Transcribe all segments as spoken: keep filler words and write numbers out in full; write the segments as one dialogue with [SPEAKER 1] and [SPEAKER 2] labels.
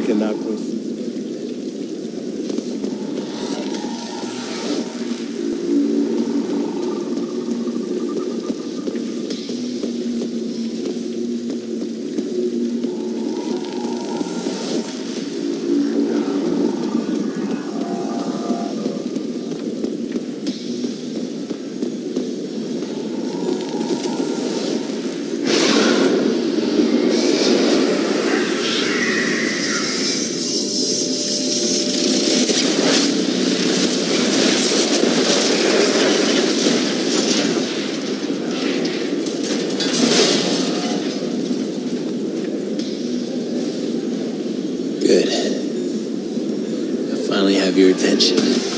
[SPEAKER 1] que nacos.
[SPEAKER 2] Good. I finally have your attention.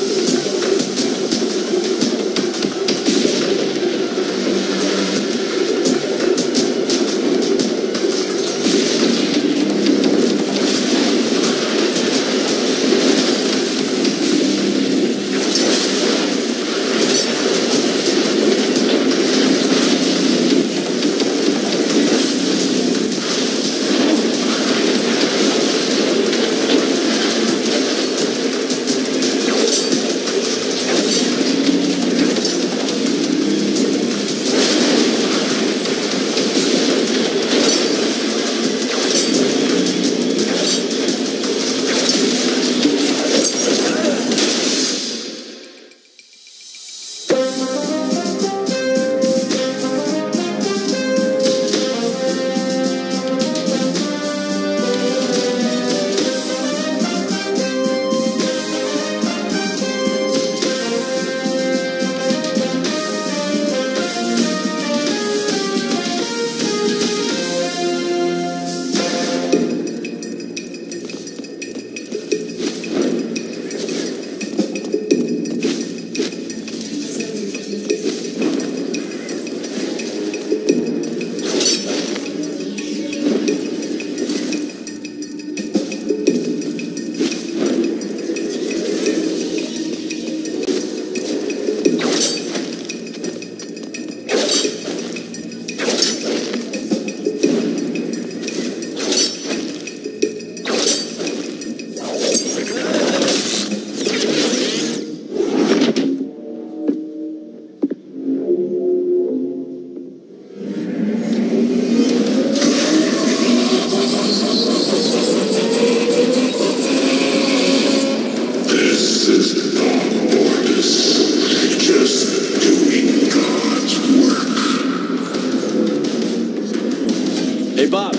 [SPEAKER 2] Hey, Bob.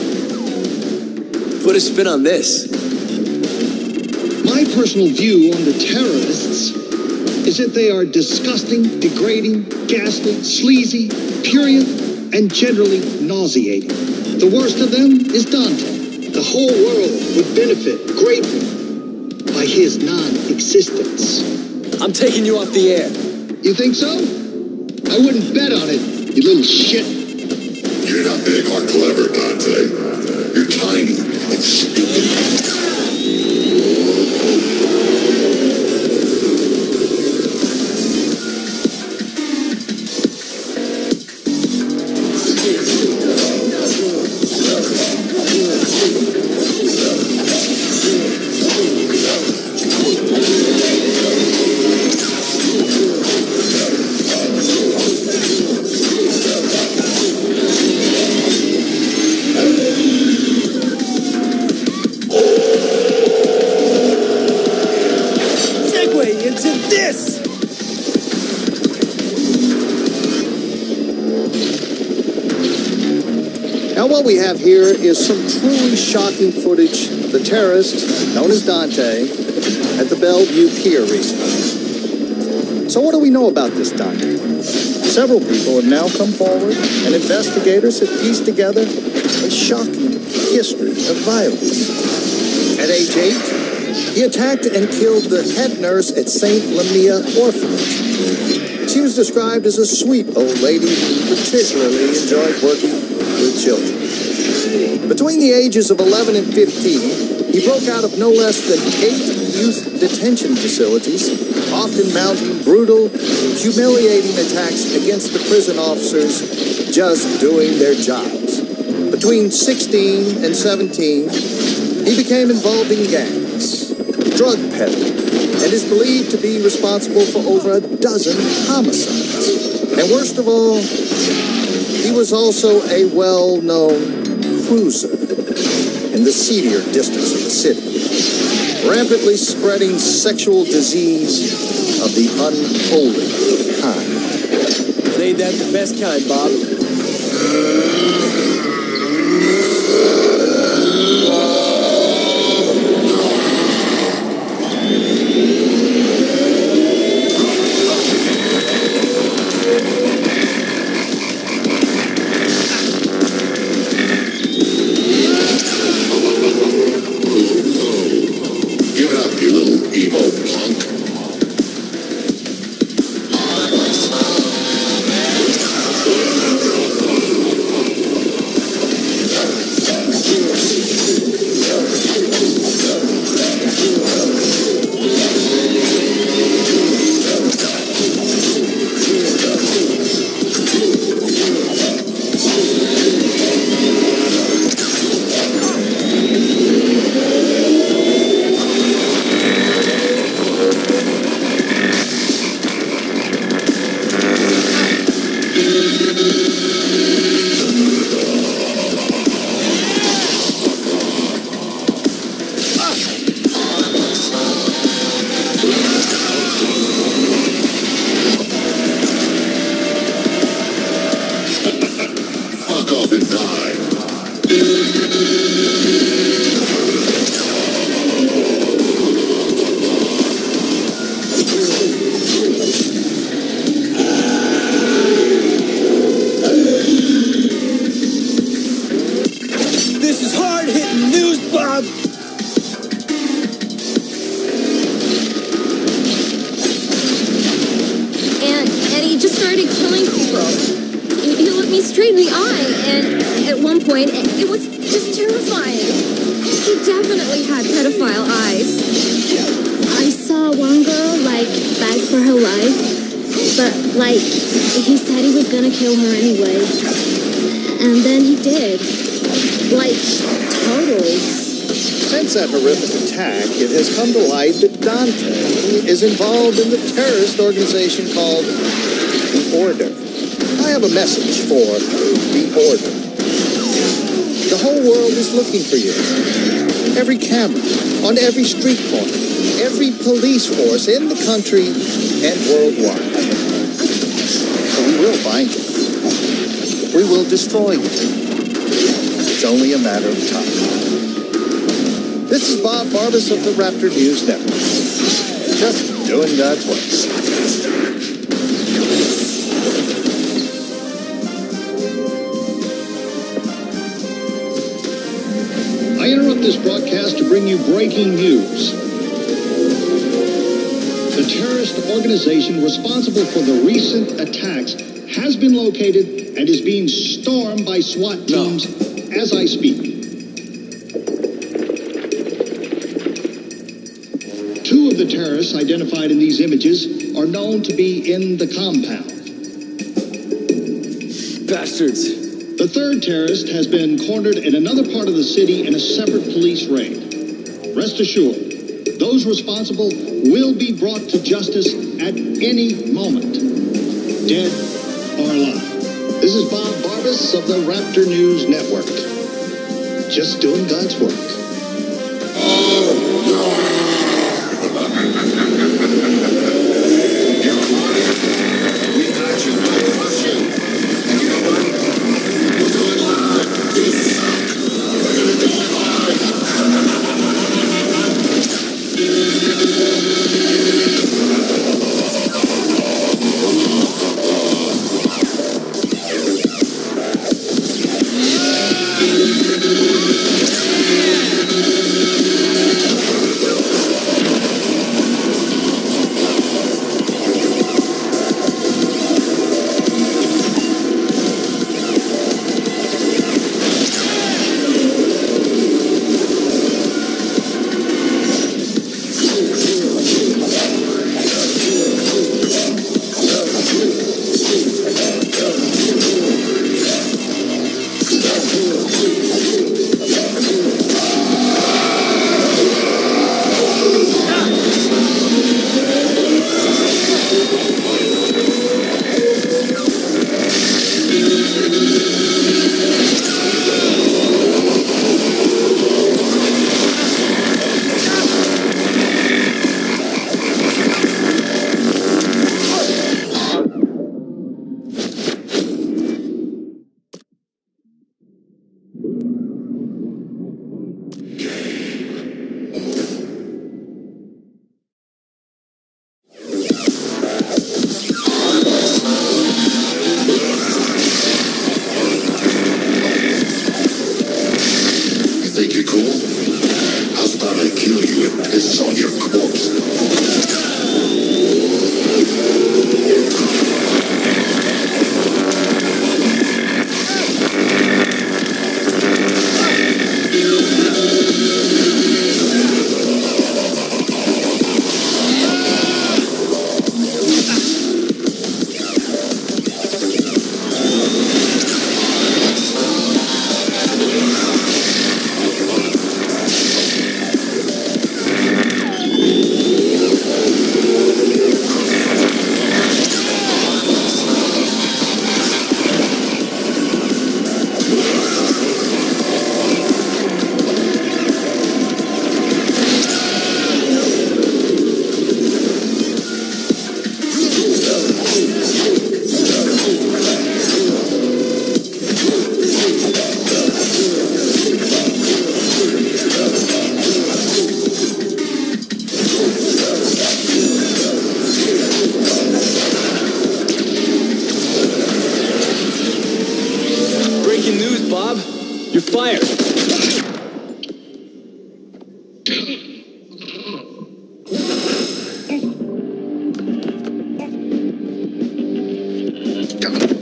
[SPEAKER 2] Put a spin on this.
[SPEAKER 3] My personal view on the terrorists is that they are disgusting, degrading, ghastly, sleazy, purient, and generally nauseating. The worst of them is Dante. The whole world would benefit greatly by his non-existence.
[SPEAKER 2] I'm taking you off the air.
[SPEAKER 3] You think so? I wouldn't bet on it, you little shit.
[SPEAKER 4] You're not big or clever, Dante. You're tiny and stupid.
[SPEAKER 3] Now what we have here is some truly shocking footage of the terrorist, known as Dante, at the Bellevue Pier recently. So what do we know about this Dante? Several people have now come forward, and investigators have pieced together a shocking history of violence. At age eight, he attacked and killed the head nurse at Saint Lamia Orphanage. She was described as a sweet old lady who particularly enjoyed working with children. Between the ages of eleven and fifteen, he broke out of no less than eight youth detention facilities, often mounting brutal, humiliating attacks against the prison officers just doing their jobs. Between sixteen and seventeen, he He became involved in gangs, drug peddling, and is believed to be responsible for over a dozen homicides. And worst of all, he was also a well-known cruiser in the seedier districts of the city, rapidly spreading sexual disease of the unholy kind.
[SPEAKER 2] Ain't that the best kind, Bob?
[SPEAKER 4] Give it up, you little emo punk. Fuck off and die.
[SPEAKER 2] This is hard-hitting news, Bob!
[SPEAKER 1] And, and he just started killing people. He, he looked me straight in the eye, and at one point, it, it was just terrifying. He definitely had pedophile eyes.
[SPEAKER 5] I saw one girl, like, beg for her life, but, like, he said he was gonna kill her anyway. And then he did. Like, totally.
[SPEAKER 3] Since that horrific attack, it has come to light that Dante is involved in the terrorist organization called The Order. I have a message for The Order. The whole world is looking for you. Every camera, on every street corner, every police force in the country and worldwide. But we will find you. We will destroy you. It's only a matter of time. This is Bob Barbas of the Raptor News Network. Just doing God's work.
[SPEAKER 6] I interrupt this broadcast to bring you breaking news. The terrorist organization responsible for the recent attacks has been located and is being stormed by SWAT teams as I speak. Two of the terrorists identified in these images are known to be in the compound.
[SPEAKER 2] Bastards.
[SPEAKER 6] The third terrorist has been cornered in another part of the city in a separate police raid. Rest assured, those responsible will be brought to justice at any moment, dead or alive. This is Bob Barbas of the Raptor News Network. Just doing God's work.
[SPEAKER 2] Fire!
[SPEAKER 4] Go.